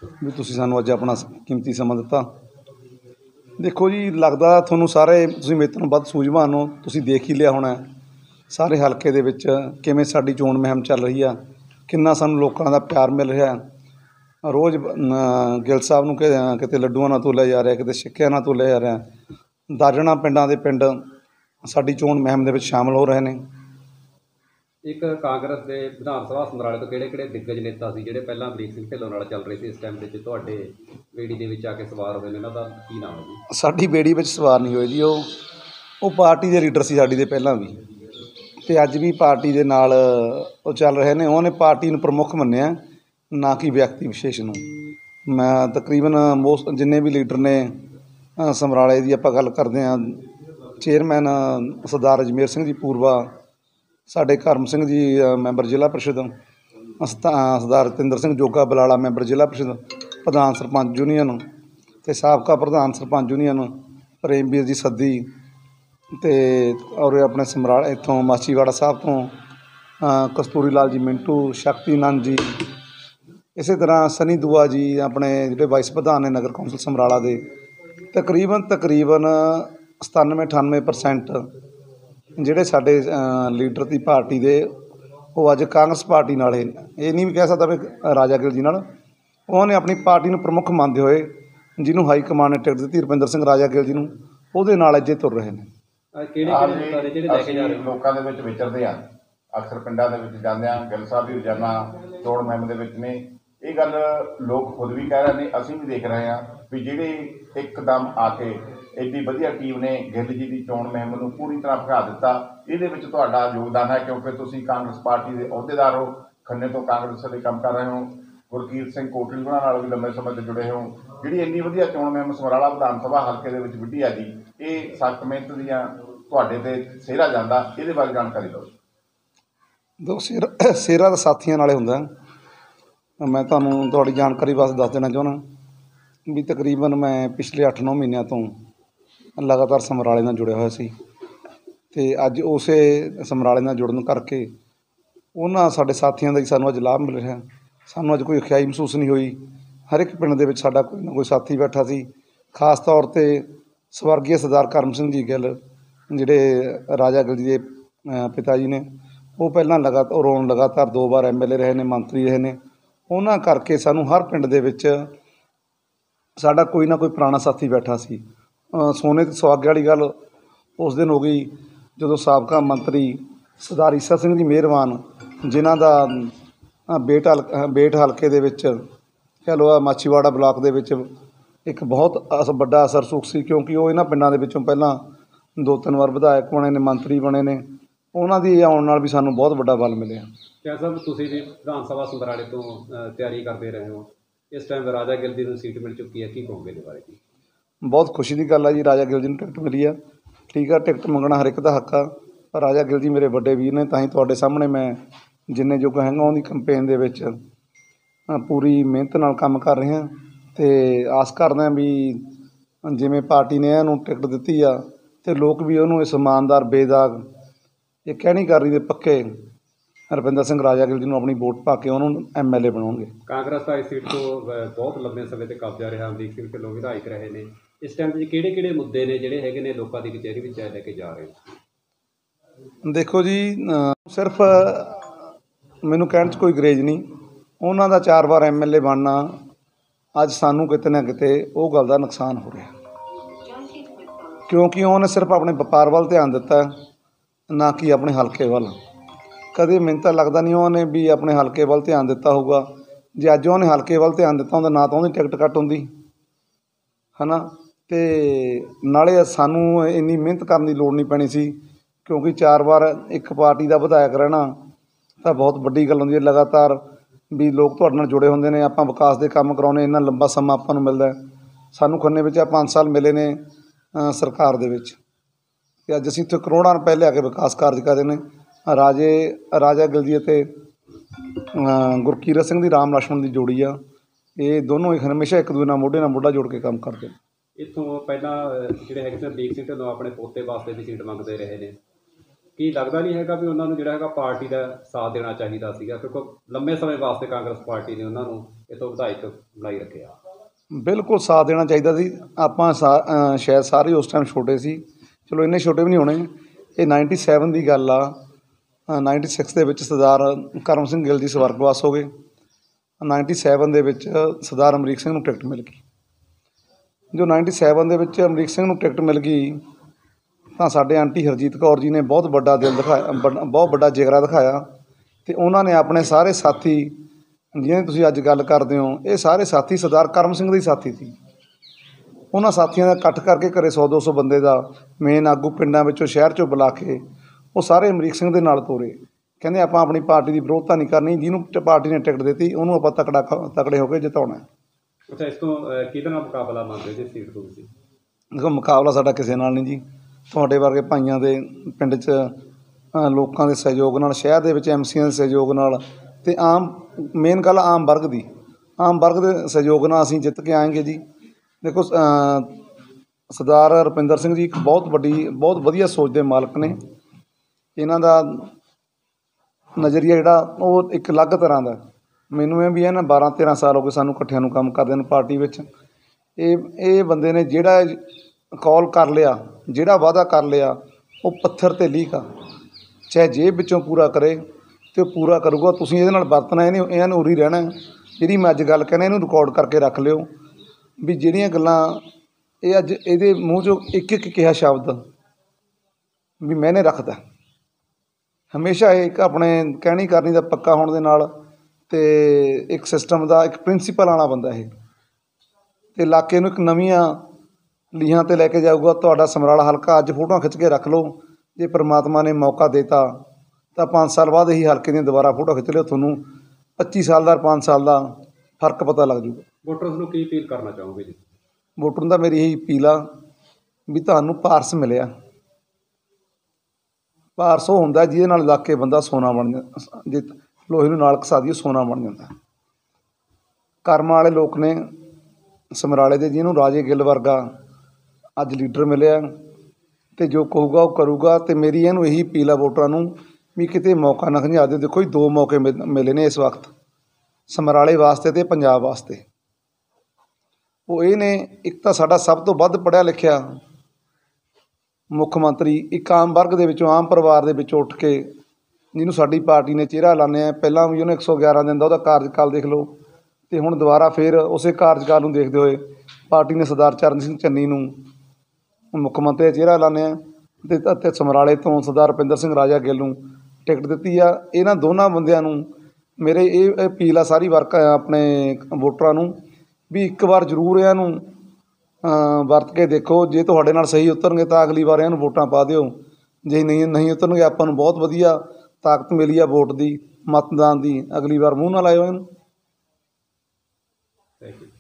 ਵੀ ਤੁਸੀਂ ਸਾਨੂੰ ਅੱਜ ਆਪਣਾ ਕੀਮਤੀ ਸਮਾਂ ਦਿੱਤਾ। ਦੇਖੋ ਜੀ, ਲੱਗਦਾ ਤੁਹਾਨੂੰ ਸਾਰੇ ਤੁਸੀਂ ਮੇਰੇ ਤੋਂ ਵੱਧ ਸੂਝਵਾਨ ਹੋ। ਤੁਸੀਂ ਦੇਖ ਹੀ ਲਿਆ ਹੋਣਾ ਸਾਰੇ ਹਲਕੇ ਦੇ ਵਿੱਚ ਕਿਵੇਂ ਸਾਡੀ ਚੋਣ ਮੁਹਿੰਮ ਚੱਲ ਰਹੀ ਆ, ਕਿੰਨਾ ਸਾਨੂੰ ਲੋਕਾਂ ਦਾ ਪਿਆਰ ਮਿਲ ਰਿਹਾ। ਰੋਜ਼ ਗਿੱਲ ਸਾਹਿਬ ਨੂੰ ਕਿਤੇ ਲੱਡੂਆਂ ਨਾਲ ਤੋਲਿਆ ਜਾ ਰਿਹਾ, ਕਿਤੇ ਸਿੱਕਿਆਂ ਨਾਲ ਤੋਲਿਆ ਜਾ ਰਿਹਾ। ਦਰਜਨਾਂ ਪਿੰਡਾਂ ਦੇ ਪਿੰਡ ਸਾਡੀ ਚੋਣ ਮੁਹਿੰਮ ਦੇ ਵਿੱਚ ਸ਼ਾਮਲ ਹੋ ਰਹੇ ਨੇ। ਇੱਕ ਕਾਂਗਰਸ ਦੇ ਵਿਧਾਨ ਸਭਾ ਸਮਰਾਲੇ ਤੋਂ ਕਿਹੜੇ ਦਿੱਗਜ ਨੇਤਾ ਸੀ ਜਿਹੜੇ ਪਹਿਲਾਂ ਅਮਰੀਕ ਸਿੰਘ ਢਿੱਲੋਂ ਨਾਲ ਚੱਲ ਰਹੇ ਸੀ, ਇਸ ਟਾਈਮ ਦੇ ਵਿੱਚ ਤੁਹਾਡੇ ਬੇੜੀ ਦੇ ਵਿੱਚ ਆ ਕੇ ਸਵਾਰ ਹੋਏ ਨੇ? ਉਹਨਾਂ ਦਾ ਕੀ ਨਾਮ ਹੈ ਜੀ? ਸਾਡੀ ਬੇੜੀ ਵਿੱਚ ਸਵਾਰ ਨਹੀਂ ਹੋਏ ਜੀ। ਉਹ ਪਾਰਟੀ ਦੇ ਲੀਡਰ ਸੀ ਸਾਡੀ ਦੇ ਪਹਿਲਾਂ ਵੀ, ਅਤੇ ਅੱਜ ਵੀ ਪਾਰਟੀ ਦੇ ਨਾਲ ਉਹ ਚੱਲ ਰਹੇ ਨੇ। ਉਹਨੇ ਪਾਰਟੀ ਨੂੰ ਪ੍ਰਮੁੱਖ ਮੰਨਿਆ, ਨਾ ਕਿ ਵਿਅਕਤੀ ਵਿਸ਼ੇਸ਼ ਨੂੰ। ਮੈਂ ਤਕਰੀਬਨ ਜਿੰਨੇ ਵੀ ਲੀਡਰ ਨੇ ਸਮਰਾਲੇ ਦੀ ਆਪਾਂ ਗੱਲ ਕਰਦੇ ਹਾਂ, ਚੇਅਰਮੈਨ ਸਰਦਾਰ ਅਜਮੇਰ ਸਿੰਘ ਜੀ ਪੂਰਵਾ, ਸਾਡੇ ਕਰਮ ਸਿੰਘ ਜੀ ਮੈਂਬਰ ਜ਼ਿਲ੍ਹਾ ਪ੍ਰੀਸ਼ਦ, ਸਰਦਾਰ ਰਤਿੰਦਰ ਸਿੰਘ ਜੋਗਾ ਬਲਾਲਾ ਮੈਂਬਰ ਜ਼ਿਲ੍ਹਾ ਪ੍ਰੀਸ਼ਦ, ਪ੍ਰਧਾਨ ਸਰਪੰਚ ਯੂਨੀਅਨ ਅਤੇ ਸਾਬਕਾ ਪ੍ਰਧਾਨ ਸਰਪੰਚ ਯੂਨੀਅਨ ਪ੍ਰੇਮਵੀਰ ਜੀ ਸੱਦੀ, ਅਤੇ ਔਰ ਆਪਣੇ ਸਮਰਾਲੇ ਇੱਥੋਂ ਮਾਛੀਵਾੜਾ ਸਾਹਿਬ ਤੋਂ ਕਸਤੂਰੀ ਲਾਲ ਜੀ ਮਿੰਟੂ, ਸ਼ਕਤੀ ਆਨੰਦ ਜੀ, ਇਸੇ ਤਰ੍ਹਾਂ ਸਨੀ ਦੂਆ ਜੀ ਆਪਣੇ ਜਿਹੜੇ ਵਾਈਸ ਪ੍ਰਧਾਨ ਨੇ ਨਗਰ ਕੌਂਸਲ ਸਮਰਾਲਾ ਦੇ। ਤਕਰੀਬਨ 97-98% ਜਿਹੜੇ ਸਾਡੇ ਲੀਡਰ ਦੀ ਪਾਰਟੀ ਦੇ ਉਹ ਅੱਜ ਕਾਂਗਰਸ ਪਾਰਟੀ ਨਾਲ ਇਹ ਨਹੀਂ ਵੀ ਕਹਿ ਸਕਦਾ ਵੀ ਰਾਜਾ ਗਿੱਲ ਜੀ ਨਾਲ। ਉਹਨੇ ਆਪਣੀ ਪਾਰਟੀ ਨੂੰ ਪ੍ਰਮੁੱਖ ਮੰਨਦੇ ਹੋਏ ਜਿਹਨੂੰ ਹਾਈ ਕਮਾਂਡ ਨੇ ਟਿਕਟ ਦਿੱਤੀ ਰੁਪਿੰਦਰ ਸਿੰਘ ਰਾਜਾ ਗਿੱਲ ਜੀ ਨੂੰ, ਉਹਦੇ ਨਾਲ ਅੱਜ ਇਹ ਤੁਰ ਰਹੇ ਨੇ। ਕਿਹੜੇ ਲੋਕਾਂ ਦੇ ਵਿੱਚ ਵਿਚਰਦੇ ਆ, ਅਕਸਰ ਪਿੰਡਾਂ ਦੇ ਵਿੱਚ ਜਾਂਦੇ ਆ, ਗਿੱਲ ਸਾਹਿਬ ਵੀ ਰੋਜ਼ਾਨਾ ਚੋਣ ਮੁਹਿੰਮ ਦੇ ਵਿੱਚ ਨੇ। ਇਹ ਗੱਲ ਲੋਕ ਖੁਦ ਵੀ ਕਹਿ ਰਹੇ ਨੇ, ਅਸੀਂ ਵੀ ਦੇਖ ਰਹੇ ਹਾਂ ਵੀ ਜਿਹੜੇ ਇੱਕਦਮ ਆ ਕੇ ਐਡੀ ਵਧੀਆ ਟੀਮ ਨੇ ਗਿੱਲ ਜੀ ਦੀ ਚੋਣ ਮੁਹਿੰਮ ਨੂੰ ਪੂਰੀ ਤਰ੍ਹਾਂ ਭਗਾ ਦਿੱਤਾ। ਇਹਦੇ ਵਿੱਚ ਤੁਹਾਡਾ ਯੋਗਦਾਨ ਹੈ, ਕਿਉਂਕਿ ਤੁਸੀਂ ਕਾਂਗਰਸ ਪਾਰਟੀ ਦੇ ਅਹੁਦੇਦਾਰ ਹੋ, ਖੰਨੇ ਤੋਂ ਕਾਂਗਰਸ ਦੇ ਕੰਮ ਕਰ ਰਹੇ ਹੋ, ਗੁਰਕੀਰਤ ਸਿੰਘ ਕੋਟਲੀ ਉਹਨਾਂ ਨਾਲ ਵੀ ਲੰਬੇ ਸਮੇਂ ਤੋਂ ਜੁੜੇ ਹੋ। ਜਿਹੜੀ ਇੰਨੀ ਵਧੀਆ ਚੋਣ ਮੁਹਿੰਮ ਸਮਰਾਲਾ ਵਿਧਾਨ ਸਭਾ ਹਲਕੇ ਦੇ ਵਿੱਚ ਵਿੱਢੀ ਆ ਜੀ, ਇਹ ਸਖਤ ਮਿਹਨਤ ਦੀਆਂ ਤੁਹਾਡੇ 'ਤੇ ਸਿਹਰਾ ਜਾਂਦਾ, ਇਹਦੇ ਬਾਰੇ ਜਾਣਕਾਰੀ ਦਿਓ। ਸਿਹਰਾ ਤਾਂ ਸਾਥੀਆਂ ਨਾਲੇ ਹੁੰਦਾ। ਮੈਂ ਤੁਹਾਨੂੰ ਤੁਹਾਡੀ ਜਾਣਕਾਰੀ ਵਾਸਤੇ ਦੱਸ ਦੇਣਾ ਚਾਹੁੰਦਾ ਵੀ ਤਕਰੀਬਨ ਮੈਂ ਪਿਛਲੇ 8-9 ਮਹੀਨਿਆਂ ਤੋਂ ਲਗਾਤਾਰ ਸਮਰਾਲੇ ਨਾਲ ਜੁੜਿਆ ਹੋਇਆ ਸੀ, ਅਤੇ ਅੱਜ ਉਸੇ ਸਮਰਾਲੇ ਨਾਲ ਜੁੜਨ ਕਰਕੇ ਉਹਨਾਂ ਸਾਡੇ ਸਾਥੀਆਂ ਦਾ ਹੀ ਸਾਨੂੰ ਅੱਜ ਲਾਭ ਮਿਲ ਰਿਹਾ। ਸਾਨੂੰ ਅੱਜ ਕੋਈ ਔਖਿਆਈ ਮਹਿਸੂਸ ਨਹੀਂ ਹੋਈ। ਹਰ ਇੱਕ ਪਿੰਡ ਦੇ ਵਿੱਚ ਸਾਡਾ ਕੋਈ ਨਾ ਕੋਈ ਸਾਥੀ ਬੈਠਾ ਸੀ। ਖਾਸ ਤੌਰ 'ਤੇ ਸਵਰਗੀ ਸਰਦਾਰ ਕਰਮ ਸਿੰਘ ਜੀ ਗਿੱਲ, ਜਿਹੜੇ ਰਾਜਾ ਗਿੱਲ ਜੀ ਦੇ ਪਿਤਾ ਜੀ ਨੇ, ਉਹ ਪਹਿਲਾਂ ਲਗਾਤਾਰ 2 ਵਾਰ MLA ਰਹੇ ਨੇ, ਮੰਤਰੀ ਰਹੇ ਨੇ। ਉਹਨਾਂ ਕਰਕੇ ਸਾਨੂੰ ਹਰ ਪਿੰਡ ਦੇ ਵਿੱਚ ਸਾਡਾ ਕੋਈ ਨਾ ਕੋਈ ਪੁਰਾਣਾ ਸਾਥੀ ਬੈਠਾ ਸੀ। ਸੋਨੇ 'ਤੇ ਸੁਹਾਗੇ ਵਾਲੀ ਗੱਲ ਉਸ ਦਿਨ ਹੋ ਗਈ ਜਦੋਂ ਸਾਬਕਾ ਮੰਤਰੀ ਸਰਦਾਰ ਈਸਾ ਸਿੰਘ ਜੀ ਮਿਹਰਬਾਨ, ਜਿਨ੍ਹਾਂ ਦਾ ਬੇਟ ਹਲਕੇ ਦੇ ਵਿੱਚ ਕਹਿ ਲਓ ਮਾਛੀਵਾੜਾ ਬਲਾਕ ਦੇ ਵਿੱਚ ਇੱਕ ਬਹੁਤ ਵੱਡਾ ਅਸਰ ਸੁੱਖ ਸੀ, ਕਿਉਂਕਿ ਉਹ ਇਹਨਾਂ ਪਿੰਡਾਂ ਦੇ ਵਿੱਚੋਂ ਪਹਿਲਾਂ 2-3 ਵਾਰ ਵਿਧਾਇਕ ਬਣੇ ਨੇ, ਮੰਤਰੀ ਬਣੇ ਨੇ। ਉਹਨਾਂ ਦੀ ਆਉਣ ਨਾਲ ਵੀ ਸਾਨੂੰ ਬਹੁਤ ਵੱਡਾ ਬਲ ਮਿਲਿਆ। ਕਿਆ ਸਾਹਿਬ, ਤੁਸੀਂ ਵੀ ਵਿਧਾਨ ਸਭਾ ਸਮਰਾਲੇ ਤੋਂ ਤਿਆਰੀ ਕਰਦੇ ਰਹੇ ਹੋ, ਇਸ ਟਾਈਮ ਰਾਜਾ ਗਿੱਲ ਜੀ ਨੂੰ ਸੀਟ ਮਿਲ ਚੁੱਕੀ ਹੈ, ਕੀ ਕਹੋਗੇ ਇਹਦੇ ਬਾਰੇ? ਜੀ ਬਹੁਤ ਖੁਸ਼ੀ ਦੀ ਗੱਲ ਆ ਜੀ, ਰਾਜਾ ਗਿੱਲ ਜੀ ਨੂੰ ਟਿਕਟ ਮਿਲੀ ਆ। ਠੀਕ ਆ, ਟਿਕਟ ਮੰਗਣਾ ਹਰ ਇੱਕ ਦਾ ਹੱਕ ਆ, ਪਰ ਰਾਜਾ ਗਿੱਲ ਜੀ ਮੇਰੇ ਵੱਡੇ ਵੀਰ ਨੇ, ਤਾਂ ਹੀ ਤੁਹਾਡੇ ਸਾਹਮਣੇ ਮੈਂ ਜਿੰਨੇ ਜੋਗਾ ਹੈਗਾ ਉਹਦੀ ਕੰਪੇਨ ਦੇ ਵਿੱਚ ਪੂਰੀ ਮਿਹਨਤ ਨਾਲ ਕੰਮ ਕਰ ਰਿਹਾ, ਅਤੇ ਆਸ ਕਰਦਾ ਵੀ ਜਿਵੇਂ ਪਾਰਟੀ ਨੇ ਇਹਨੂੰ ਟਿਕਟ ਦਿੱਤੀ ਆ ਅਤੇ ਲੋਕ ਵੀ ਉਹਨੂੰ ਇਸ ਇਮਾਨਦਾਰ, ਬੇਦਾਗ, ਇਹ ਕਹਿਣੀ ਕਰ ਰਹੀ ਦੇ ਪੱਕੇ ਰੁਪਿੰਦਰ ਸਿੰਘ ਰਾਜਾ ਗਿੱਲ ਜੀ ਨੂੰ ਆਪਣੀ ਵੋਟ ਪਾ ਕੇ ਉਹਨੂੰ MLA ਬਣਾਉਣਗੇ। ਕਾਂਗਰਸ ਦਾ ਇਸ ਸੀਟ ਤੋਂ ਬਹੁਤ ਲੰਬੇ ਸਮੇਂ 'ਤੇ ਕਬਜ਼ਾ ਰਿਹਾ, ਅਮਰੀਕ ਸਿੰਘ ਢਿੱਲੋਂ ਵਿਧਾਇਕ ਰਹੇ ਨੇ। ਇਸ ਟਾਈਮ 'ਤੇ ਕਿਹੜੇ ਮੁੱਦੇ ਨੇ ਜਿਹੜੇ ਹੈਗੇ ਨੇ ਲੋਕਾਂ ਦੀ ਕਚਹਿਰੀ ਵਿੱਚ ਲੈ ਕੇ ਜਾ ਰਹੇ ਨੇ? ਦੇਖੋ ਜੀ, ਸਿਰਫ ਮੈਨੂੰ ਕਹਿਣ 'ਚ ਕੋਈ ਗਰੇਜ ਨਹੀਂ। ਉਹਨਾਂ ਦਾ 4 ਵਾਰ MLA ਬਣਨਾ ਅੱਜ ਸਾਨੂੰ ਕਿਤੇ ਨਾ ਕਿਤੇ ਉਹ ਗੱਲ ਦਾ ਨੁਕਸਾਨ ਹੋ ਰਿਹਾ, ਕਿਉਂਕਿ ਉਹਨੇ ਸਿਰਫ ਆਪਣੇ ਵਪਾਰ ਵੱਲ ਧਿਆਨ ਦਿੱਤਾ, ਨਾ ਕਿ ਆਪਣੇ ਹਲਕੇ ਵੱਲ। ਕਦੇ ਮੈਨੂੰ ਤਾਂ ਲੱਗਦਾ ਨਹੀਂ ਉਹਨੇ ਵੀ ਆਪਣੇ ਹਲਕੇ ਵੱਲ ਧਿਆਨ ਦਿੱਤਾ ਹੋਊਗਾ। ਜੇ ਅੱਜ ਉਹਨੇ ਹਲਕੇ ਵੱਲ ਧਿਆਨ ਦਿੱਤਾ ਹੁੰਦਾ, ਨਾ ਤਾਂ ਉਹਦੀ ਟਿਕਟ ਕੱਟ ਹੁੰਦੀ ਹੈ ਨਾ, ਅਤੇ ਨਾਲੇ ਸਾਨੂੰ ਇੰਨੀ ਮਿਹਨਤ ਕਰਨ ਦੀ ਲੋੜ ਨਹੀਂ ਪੈਣੀ ਸੀ, ਕਿਉਂਕਿ 4 ਵਾਰ ਇੱਕ ਪਾਰਟੀ ਦਾ ਵਿਧਾਇਕ ਰਹਿਣਾ ਤਾਂ ਬਹੁਤ ਵੱਡੀ ਗੱਲ ਹੁੰਦੀ ਹੈ। ਲਗਾਤਾਰ ਵੀ ਲੋਕ ਤੁਹਾਡੇ ਨਾਲ ਜੁੜੇ ਹੁੰਦੇ ਨੇ, ਆਪਾਂ ਵਿਕਾਸ ਦੇ ਕੰਮ ਕਰਾਉਣੇ, ਇੰਨਾ ਲੰਬਾ ਸਮਾਂ ਆਪਾਂ ਨੂੰ ਮਿਲਦਾ। ਸਾਨੂੰ ਖੰਨੇ ਵਿੱਚ 5 ਸਾਲ ਮਿਲੇ ਨੇ ਸਰਕਾਰ ਦੇ ਵਿੱਚ, ਅਤੇ ਅੱਜ ਅਸੀਂ ਇੱਥੇ ਕਰੋੜਾਂ ਰੁਪਏ ਲਿਆ ਕੇ ਵਿਕਾਸ ਕਾਰਜ ਕਰਦੇ ਨੇ। ਰਾਜਾ ਗਿੱਲ ਜੀ ਅਤੇ ਗੁਰਕੀਰਤ ਸਿੰਘ ਦੀ ਰਾਮ ਲਛਮਣ ਦੀ ਜੋੜੀ ਆ, ਇਹ ਦੋਨੋਂ ਹਮੇਸ਼ਾ ਇੱਕ ਦੂਜੇ ਨਾਲ ਮੋਢਾ ਜੋੜ ਕੇ ਕੰਮ ਕਰਦੇ ਨੇ। ਇੱਥੋਂ ਪਹਿਲਾਂ ਜਿਹੜੇ ਹੈਗੇ ਸੀ ਅਮਰੀਕ ਸਿੰਘ ਢਿੱਲੋਂ ਆਪਣੇ ਪੋਤੇ ਵਾਸਤੇ ਵੀ ਸੀਟ ਮੰਗਦੇ ਰਹੇ ਨੇ, ਕੀ ਲੱਗਦਾ ਨਹੀਂ ਹੈਗਾ ਵੀ ਉਹਨਾਂ ਨੂੰ ਜਿਹੜਾ ਹੈਗਾ ਪਾਰਟੀ ਦਾ ਸਾਥ ਦੇਣਾ ਚਾਹੀਦਾ ਸੀਗਾ, ਕਿਉਂਕਿ ਲੰਬੇ ਸਮੇਂ ਵਾਸਤੇ ਕਾਂਗਰਸ ਪਾਰਟੀ ਨੇ ਉਹਨਾਂ ਨੂੰ ਇੱਥੋਂ ਵਿਧਾਇਕ ਬਣਾਈ ਰੱਖਿਆ। ਬਿਲਕੁਲ ਸਾਥ ਦੇਣਾ ਚਾਹੀਦਾ ਸੀ। ਆਪਾਂ ਸ਼ਾਇਦ ਸਾਰੇ ਉਸ ਟਾਈਮ ਛੋਟੇ ਸੀ, ਚਲੋ ਇੰਨੇ ਛੋਟੇ ਵੀ ਨਹੀਂ ਹੋਣੇ। ਇਹ 97 ਦੀ ਗੱਲ ਆ। 96 ਦੇ ਵਿੱਚ ਸਰਦਾਰ ਕਰਮ ਸਿੰਘ ਗਿੱਲ ਜੀ ਸਵਰਗਵਾਸ ਹੋ ਗਏ। 97 ਦੇ ਵਿੱਚ ਸਰਦਾਰ ਅਮਰੀਕ ਸਿੰਘ ਨੂੰ ਟਿਕਟ ਮਿਲ ਗਈ। ਜੋ 97 ਦੇ ਵਿੱਚ ਅਮਰੀਕ ਸਿੰਘ ਨੂੰ ਟਿਕਟ ਮਿਲ ਗਈ ਤਾਂ ਸਾਡੇ ਆਂਟੀ ਹਰਜੀਤ ਕੌਰ ਜੀ ਨੇ ਬਹੁਤ ਵੱਡਾ ਦਿਲ ਦਿਖਾਇਆ, ਬਹੁਤ ਵੱਡਾ ਜਿਗਰਾ ਦਿਖਾਇਆ, ਅਤੇ ਉਹਨਾਂ ਨੇ ਆਪਣੇ ਸਾਰੇ ਸਾਥੀ ਜਿਹਦੀ ਤੁਸੀਂ ਅੱਜ ਗੱਲ ਕਰਦੇ ਹੋ, ਇਹ ਸਾਰੇ ਸਾਥੀ ਸਰਦਾਰ ਕਰਮ ਸਿੰਘ ਦੇ ਹੀ ਸਾਥੀ ਸੀ। ਉਹਨਾਂ ਸਾਥੀਆਂ ਦਾ ਇਕੱਠ ਕਰਕੇ ਘਰੇ 100-200 ਬੰਦੇ ਦਾ ਮੇਨ ਆਗੂ ਪਿੰਡਾਂ ਵਿੱਚੋਂ ਸ਼ਹਿਰ 'ਚੋਂ ਬੁਲਾ ਕੇ ਉਹ ਸਾਰੇ ਅਮਰੀਕ ਸਿੰਘ ਦੇ ਨਾਲ ਤੋਰੇ। ਕਹਿੰਦੇ ਆਪਾਂ ਆਪਣੀ ਪਾਰਟੀ ਦੀ ਵਿਰੋਧਤਾ ਨਹੀਂ ਕਰਨੀ, ਜਿਹਨੂੰ ਪਾਰਟੀ ਨੇ ਟਿਕਟ ਦਿੱਤੀ ਉਹਨੂੰ ਆਪਾਂ ਤਕੜੇ ਹੋ ਕੇ ਜਿਤਾਉਣਾ। ਅੱਛਾ, ਇਸ ਤੋਂ ਕਿਹਦੇ ਨਾਲ ਮੁਕਾਬਲਾ ਮੰਨਦੇ ਜੀ ਸੀਟ ਤੋਂ ਤੁਸੀਂ? ਦੇਖੋ, ਮੁਕਾਬਲਾ ਸਾਡਾ ਕਿਸੇ ਨਾਲ ਨਹੀਂ ਜੀ। ਤੁਹਾਡੇ ਵਰਗੇ ਭਾਈਆਂ ਦੇ ਪਿੰਡ 'ਚ ਲੋਕਾਂ ਦੇ ਸਹਿਯੋਗ ਨਾਲ, ਸ਼ਹਿਰ ਦੇ ਵਿੱਚ MCਆਂ ਦੇ ਸਹਿਯੋਗ ਨਾਲ, ਅਤੇ ਮੇਨ ਗੱਲ ਆਮ ਵਰਗ ਦੇ ਸਹਿਯੋਗ ਨਾਲ ਅਸੀਂ ਜਿੱਤ ਕੇ ਆਏਂਗੇ ਜੀ। ਦੇਖੋ, ਸਰਦਾਰ ਰੁਪਿੰਦਰ ਸਿੰਘ ਜੀ ਇੱਕ ਬਹੁਤ ਵਧੀਆ ਸੋਚ ਦੇ ਮਾਲਕ ਨੇ। ਇਹਨਾਂ ਦਾ ਨਜ਼ਰੀਆ ਜਿਹੜਾ ਉਹ ਇੱਕ ਅਲੱਗ ਤਰ੍ਹਾਂ ਦਾ। ਮੈਨੂੰ ਇਹ ਵੀ ਹੈ ਨਾ, 12-13 ਸਾਲ ਹੋ ਗਏ ਸਾਨੂੰ ਇਕੱਠਿਆਂ ਨੂੰ ਕੰਮ ਕਰਦਿਆਂ ਨੂੰ ਪਾਰਟੀ ਵਿੱਚ। ਇਹ ਬੰਦੇ ਨੇ ਜਿਹੜਾ ਕੌਲ ਕਰ ਲਿਆ, ਜਿਹੜਾ ਵਾਅਦਾ ਕਰ ਲਿਆ, ਉਹ ਪੱਥਰ 'ਤੇ ਲੀਕ ਆ। ਚਾਹੇ ਜੇਬ ਵਿੱਚੋਂ ਪੂਰਾ ਕਰੇ ਅਤੇ ਉਹ ਪੂਰਾ ਕਰੂਗਾ। ਤੁਸੀਂ ਇਹਦੇ ਨਾਲ ਵਰਤਣਾ, ਇਹਨਾਂ ਨੂੰ ਉਰੀ ਰਹਿਣਾ। ਜਿਹੜੀ ਮੈਂ ਅੱਜ ਗੱਲ ਕਹਿੰਦਾ ਇਹਨੂੰ ਰਿਕਾਰਡ ਕਰਕੇ ਰੱਖ ਲਿਓ ਵੀ ਜਿਹੜੀਆਂ ਗੱਲਾਂ ਇਹ ਅੱਜ ਇਹਦੇ ਮੂੰਹ 'ਚੋਂ ਇੱਕ ਕਿਹਾ ਸ਼ਬਦ ਵੀ ਮੈਨੇ ਰੱਖਦਾ। ਹਮੇਸ਼ਾ ਇਹ ਇੱਕ ਆਪਣੇ ਕਹਿਣੀ ਕਰਨੀ ਦਾ ਪੱਕਾ ਹੋਣ ਦੇ ਨਾਲ ਅਤੇ ਇੱਕ ਸਿਸਟਮ ਦਾ ਇੱਕ ਪ੍ਰਿੰਸੀਪਲ ਵਾਲਾ ਬੰਦਾ ਇਹ, ਅਤੇ ਇਲਾਕੇ ਨੂੰ ਇੱਕ ਨਵੀਆਂ ਲੀਹਾਂ 'ਤੇ ਲੈ ਕੇ ਜਾਊਗਾ। ਤੁਹਾਡਾ ਸਮਰਾਲਾ ਹਲਕਾ ਅੱਜ ਫੋਟੋਆਂ ਖਿੱਚ ਕੇ ਰੱਖ ਲਓ, ਜੇ ਪ੍ਰਮਾਤਮਾ ਨੇ ਮੌਕਾ ਦਿੱਤਾ ਤਾਂ 5 ਸਾਲ ਬਾਅਦ ਇਹੀ ਹਲਕੇ ਦੀਆਂ ਦੁਬਾਰਾ ਫੋਟੋ ਖਿੱਚ ਲਿਓ, ਤੁਹਾਨੂੰ 25 ਸਾਲ ਦਾ 5 ਸਾਲ ਦਾ ਫਰਕ ਪਤਾ ਲੱਗ ਜੂਗਾ। ਵੋਟਰਸ ਨੂੰ ਕੀ ਅਪੀਲ ਕਰਨਾ ਚਾਹੋਗੇ ਜੀ? ਵੋਟਰ ਨੂੰ ਤਾਂ ਮੇਰੀ ਇਹੀ ਅਪੀਲ ਆ ਵੀ ਤੁਹਾਨੂੰ ਪਾਰਸ ਮਿਲਿਆ। ਪਾਰਸ ਉਹ ਹੁੰਦਾ ਜਿਹਦੇ ਨਾਲ ਲੱਗ ਕੇ ਬੰਦਾ ਸੋਨਾ ਬਣ ਜਾਂਦਾ, ਜੇ ਲੋਹੇ ਨੂੰ ਨਾਲ ਘਸਾ ਦੀਏ ਸੋਨਾ ਬਣ ਜਾਂਦਾ। ਕਰਮਾਂ ਵਾਲੇ ਲੋਕ ਨੇ ਸਮਰਾਲੇ ਦੇ, ਜਿਹਨੂੰ ਰਾਜੇ ਗਿੱਲ ਵਰਗਾ ਅੱਜ ਲੀਡਰ ਮਿਲਿਆ, ਅਤੇ ਜੋ ਕਹੂਗਾ ਉਹ ਕਰੂਗਾ। ਅਤੇ ਮੇਰੀ ਇਹਨੂੰ ਇਹੀ ਅਪੀਲ ਆ ਵੋਟਰਾਂ ਨੂੰ ਵੀ ਕਿਤੇ ਮੌਕਾ ਨਾ ਖੰਝਾ ਦਿਓ। ਦੇਖੋ ਜੀ, 2 ਮੌਕੇ ਮਿਲੇ ਨੇ ਇਸ ਵਕਤ ਸਮਰਾਲੇ ਵਾਸਤੇ ਅਤੇ ਪੰਜਾਬ ਵਾਸਤੇ। ਉਹ ਇਹ ਨੇ, ਇੱਕ ਤਾਂ ਸਾਡਾ ਸਭ ਤੋਂ ਵੱਧ ਪੜ੍ਹਿਆ ਲਿਖਿਆ ਮੁੱਖ ਮੰਤਰੀ ਇੱਕ ਆਮ ਵਰਗ ਦੇ ਵਿੱਚੋਂ, ਆਮ ਪਰਿਵਾਰ ਦੇ ਵਿੱਚੋਂ ਉੱਠ ਕੇ, ਜਿਹਨੂੰ ਸਾਡੀ ਪਾਰਟੀ ਨੇ ਚਿਹਰਾ ਲਾਉਂਦੇ ਆ। ਪਹਿਲਾਂ ਵੀ ਉਹਨੇ 111 ਦਿਨ ਦਾ ਉਹਦਾ ਕਾਰਜਕਾਲ ਦੇਖ ਲਓ, ਅਤੇ ਹੁਣ ਦੁਬਾਰਾ ਫਿਰ ਉਸੇ ਕਾਰਜਕਾਲ ਨੂੰ ਦੇਖਦੇ ਹੋਏ ਪਾਰਟੀ ਨੇ ਸਰਦਾਰ ਚਰਨ ਸਿੰਘ ਚੰਨੀ ਨੂੰ ਮੁੱਖ ਮੰਤਰੀ ਦਾ ਚਿਹਰਾ ਲਾਉਂਦੇ ਆ, ਅਤੇ ਸਮਰਾਲੇ ਤੋਂ ਸਰਦਾਰ ਰੁਪਿੰਦਰ ਸਿੰਘ ਰਾਜਾ ਗਿੱਲ ਨੂੰ ਟਿਕਟ ਦਿੱਤੀ ਆ। ਇਹਨਾਂ ਦੋਨਾਂ ਬੰਦਿਆਂ ਨੂੰ ਮੇਰੇ ਇਹ ਅਪੀਲ ਆ ਸਾਰੀ ਆਪਣੇ ਵੋਟਰਾਂ ਨੂੰ ਵੀ ਇੱਕ ਵਾਰ ਜ਼ਰੂਰ ਇਹਨਾਂ ਨੂੰ ਵਰਤ ਕੇ ਦੇਖੋ। ਜੇ ਤੁਹਾਡੇ ਨਾਲ ਸਹੀ ਉਤਰਨਗੇ ਤਾਂ ਅਗਲੀ ਵਾਰ ਇਹਨੂੰ ਵੋਟਾਂ ਪਾ ਦਿਓ, ਜੇ ਨਹੀਂ ਉਤਰਨਗੇ ਆਪਾਂ ਨੂੰ ਬਹੁਤ ਵਧੀਆ ਤਾਕਤ ਮਿਲੀ ਆ ਵੋਟ ਦੀ, ਮਤਦਾਨ ਦੀ। ਅਗਲੀ ਵਾਰ ਮੂੰਹ ਨਾ ਲਾਇਓ ਇਹਨੂੰ। Thank you.